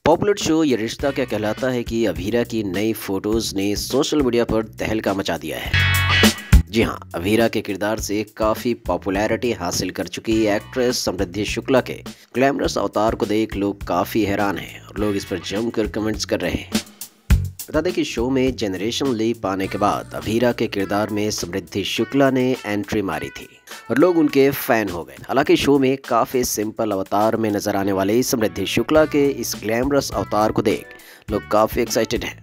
Popular show ये रिश्ता क्या कहलाता है कि अभीरा की नई फोटोज ने सोशल मीडिया पर तहलका मचा दिया है। जी हाँ, अभीरा के किरदार से काफी पॉपुलैरिटी हासिल कर चुकी एक्ट्रेस समृद्धि शुक्ला के ग्लैमरस अवतार को देख लोग काफी हैरान हैं और लोग इस पर जमकर कमेंट्स कर रहे हैं। बता दें कि शो में जनरेशन लीप आने के बाद अभीरा के किरदार में समृद्धि शुक्ला ने एंट्री मारी थी और लोग उनके फैन हो गए। हालांकि शो में काफी सिंपल अवतार में नजर आने वाले समृद्धि शुक्ला के इस ग्लैमरस अवतार को देख लोग काफी एक्साइटेड हैं।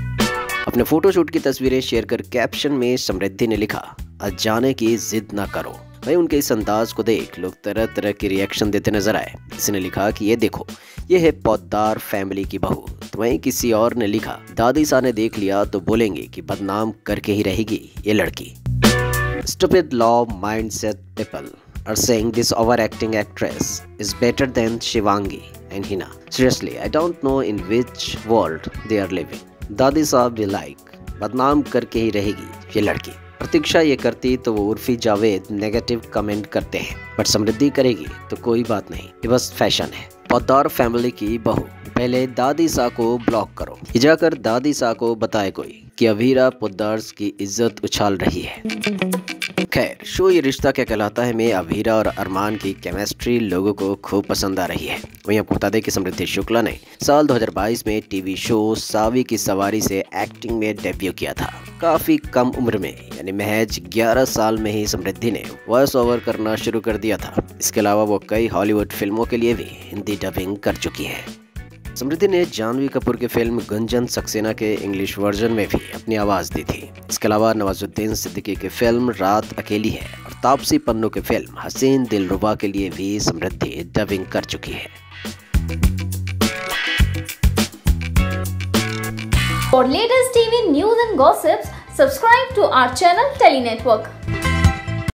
अपने फोटोशूट की तस्वीरें शेयर कर कैप्शन में समृद्धि ने लिखा, आज जाने की जिद ना करो। वहीं उनके इस अंदाज को देख लोग तरह तरह के रिएक्शन देते नजर आए। किसी ने लिखा कि ये देखो, ये है पौधदार फैमिली की बहू। तो वहीं किसी और ने लिखा, दादी सा ने देख लिया तो बोलेंगे कि बदनाम करके ही रहेगी ये लड़की। Stupid low mindset people are saying this overacting actress is better than Shivangi and Hina. Seriously, I don't know in which world they are living. दादी साहब भी लाइक बदनाम करके ही रहेगी ये लड़की। प्रतीक्षा ये करती तो वो उर्फी जावेद नेगेटिव कमेंट करते हैं, बट समृद्धि करेगी तो कोई बात नहीं, ये बस फैशन है। पौधदार फैमिली की बहू, पहले दादी सा को ब्लॉक करो। ये जाकर दादी सा को बताए कोई कि अभीरा पौधदार्स की इज्जत उछाल रही है। खैर, शो ये रिश्ता क्या कहलाता है में अभीरा और अरमान की केमिस्ट्री लोगों को खूब पसंद आ रही है। वहीं आपको बता दें कि समृद्धि शुक्ला ने साल 2022 में टीवी शो सावी की सवारी से एक्टिंग में डेब्यू किया था। काफी कम उम्र में यानी महज 11 साल में ही समृद्धि ने वॉइस ओवर करना शुरू कर दिया था। इसके अलावा वो कई हॉलीवुड फिल्मों के लिए भी हिंदी डबिंग कर चुकी है। समृद्धि ने जानवी कपूर की फिल्म गुंजन सक्सेना के इंग्लिश वर्जन में भी अपनी आवाज दी थी। इसके अलावा नवाजुद्दीन सिद्दीकी की फिल्म रात अकेली है और तापसी पन्नू की फिल्म हसीन दिलरुबा के लिए भी समृद्धि डबिंग कर चुकी है। For latest TV news and gossips, subscribe to our channel Tele Network.